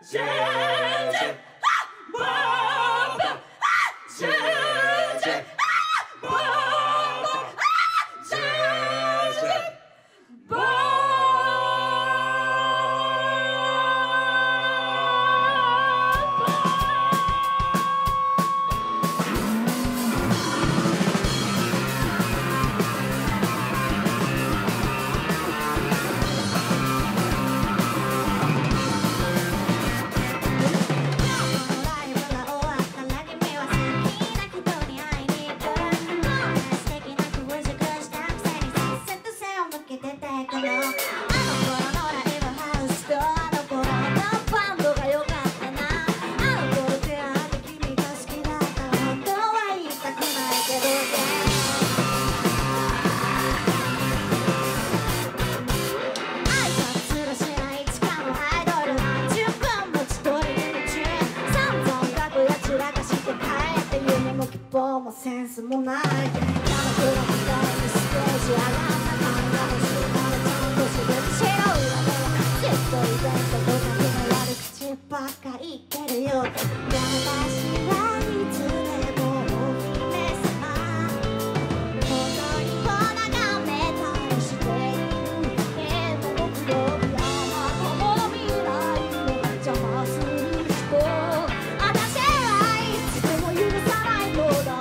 もセンスもない彼女のみたいにステージ上がった考えしまでちゃんと自分しろ裏ではずっとイベントとかで悪口ばっか言ってるよ私はいつでもお姫様本当にこ眺めたりしているけど僕よりあなたの未来を邪魔する人私はいつでも許さないのだ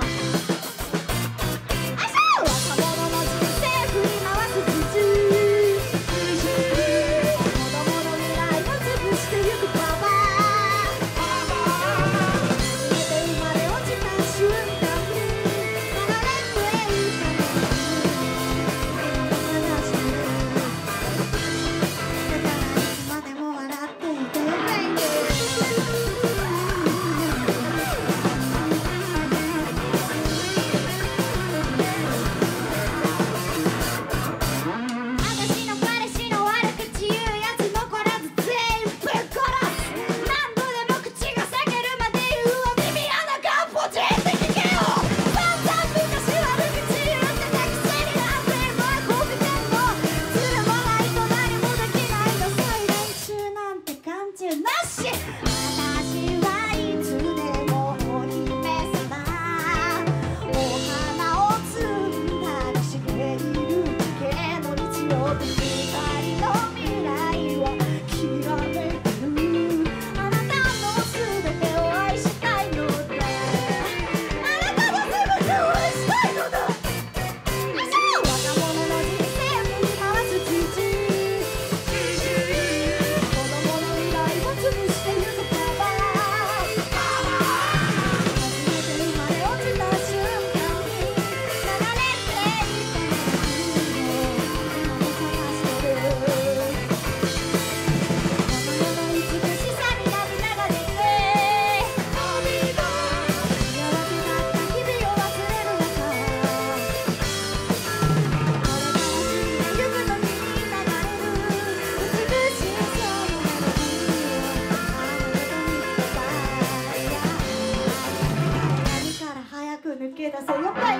抜け出せよ